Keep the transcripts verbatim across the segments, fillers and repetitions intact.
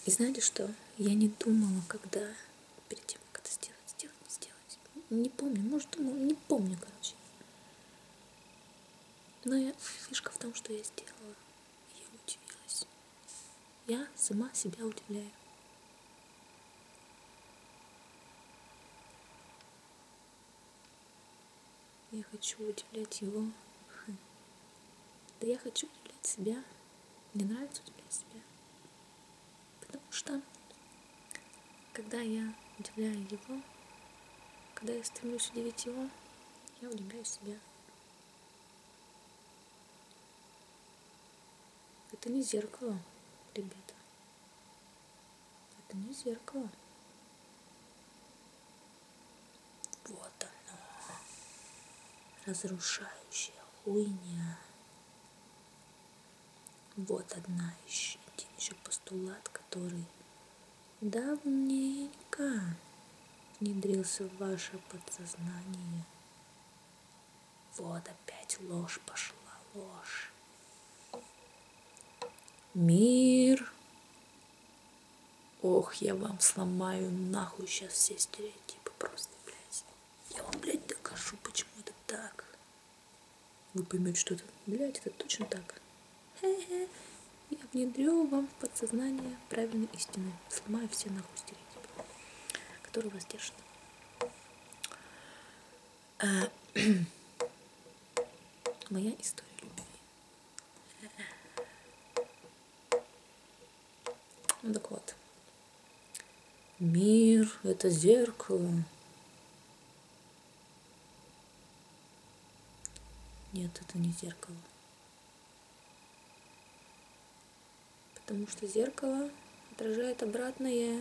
И знаете что? Я не думала, когда перед тем, как это сделать, сделать, не сделать. Не помню, может, думала, не помню, короче. Но я, фишка в том, что я сделала. Я удивилась. Я сама себя удивляю. Я хочу удивлять его. Да я хочу удивлять себя. Мне нравится удивлять себя. Потому что, когда я удивляю его, когда я стремлюсь удивить его, я удивляю себя. Это не зеркало, ребята. Это не зеркало. Вот оно. Разрушающая хуйня. Вот одна еще, один еще постулат, который давненько внедрился в ваше подсознание. Вот опять ложь пошла, ложь. Мир. Ох, я вам сломаю нахуй сейчас все стереотипы просто, блядь. Я вам, блядь, докажу, почему это так. Вы поймете, что это, блядь, это точно так. Хе-хе. Я внедрю вам в подсознание правильной истины. Сломаю все нахуй стереотипы, которые вас держат. А, моя история любви. Ну так вот. Мир — это зеркало. Нет, это не зеркало. Потому что зеркало отражает обратное.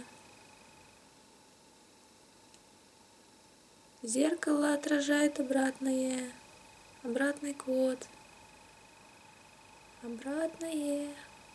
Зеркало отражает обратное. Обратный код. Обратное.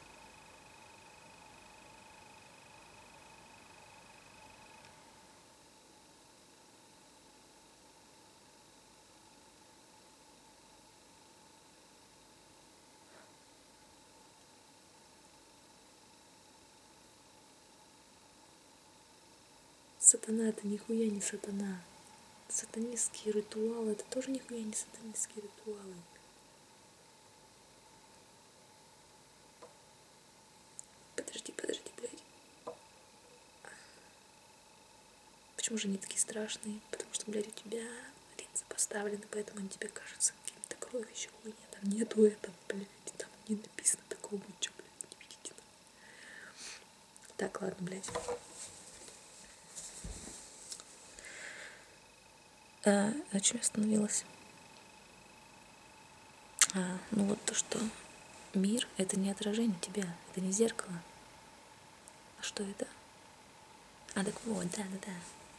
Сатана — это нихуя не сатана. Сатанистские ритуалы — это тоже нихуя не сатанистские ритуалы. Подожди, подожди, блядь. Почему же они такие страшные? Потому что, блядь, у тебя линзы поставлены, поэтому они тебе кажутся каким-то кровищем. Хуйня. Там нету этого, блядь. Там не написано такого, вы чё, блядь, не видите? Так, ладно, блядь. А, на чем я остановилась? А, ну вот то, что мир — это не отражение тебя, это не зеркало. А что это? А, так вот, да-да-да.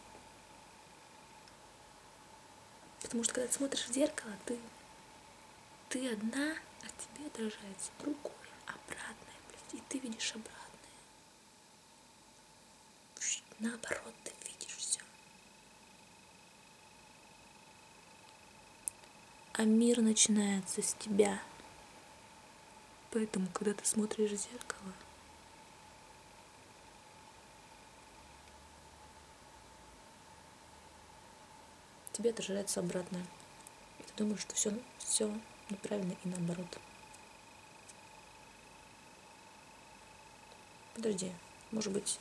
Потому что когда ты смотришь в зеркало, ты, ты одна, а тебе отражается другое, обратное, блядь, и ты видишь обратное. Наоборот, ты видишь все. А мир начинается с тебя. Поэтому, когда ты смотришь в зеркало, тебе отражается обратное. И ты думаешь, что все, все неправильно и наоборот. Подожди, может быть,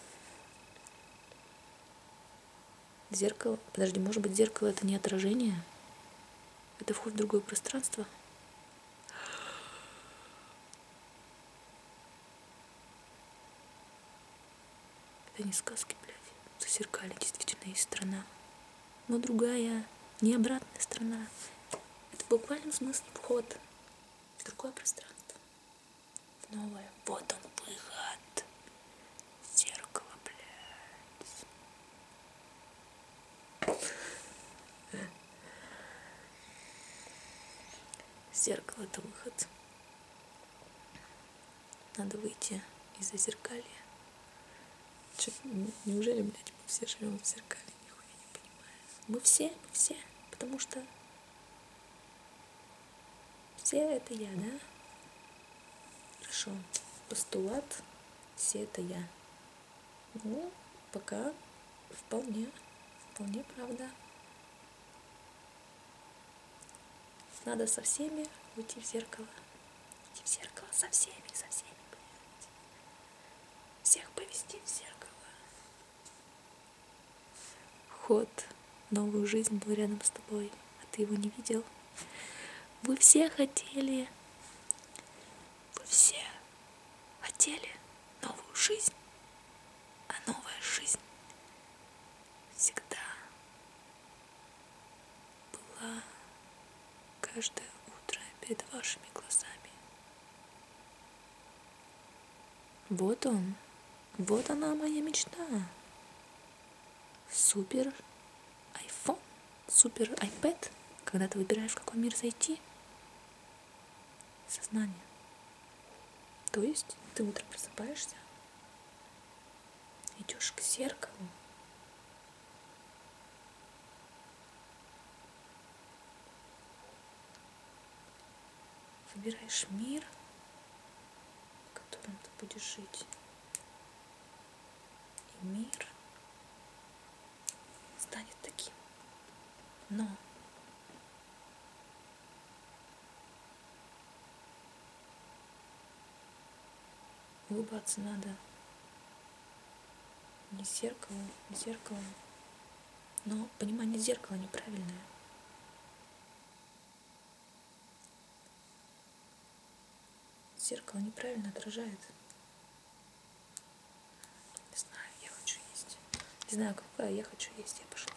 зеркало... Подожди, может быть, зеркало — это не отражение? Это вход в другое пространство? Это не сказки, блядь. В зеркале действительно есть страна. Но другая, не обратная страна. Это в буквальном смысле вход в другое пространство. В новое. Вот он, выход. Зеркало, блядь. Зеркало — это выход. Надо выйти из-за зеркалья. Че, неужели, блядь, мы все живем в зеркале? Нихуя не понимаю. Мы все, мы все. Потому что все это я, да? Хорошо. Постулат. Все это я. Ну, пока вполне, вполне правда. Надо со всеми уйти в зеркало. Уйти в зеркало со всеми, со всеми, блядь. Всех повести в зеркало. Вход в новую жизнь был рядом с тобой, а ты его не видел. Вы все хотели, вы все хотели новую жизнь, а новая жизнь всегда была каждое утро перед вашими глазами. Вот он, вот она моя мечта. Супер айфон, супер айпэд, когда ты выбираешь, в какой мир зайти. Сознание. То есть ты утром просыпаешься, идешь к зеркалу, выбираешь мир, в котором ты будешь жить. И мир станет таким. Но улыбаться надо не зеркалом, не зеркалом, но понимание зеркала неправильное. Зеркало неправильно отражает. Не знаю, я хочу есть. Не знаю, какая я хочу есть. Я пошла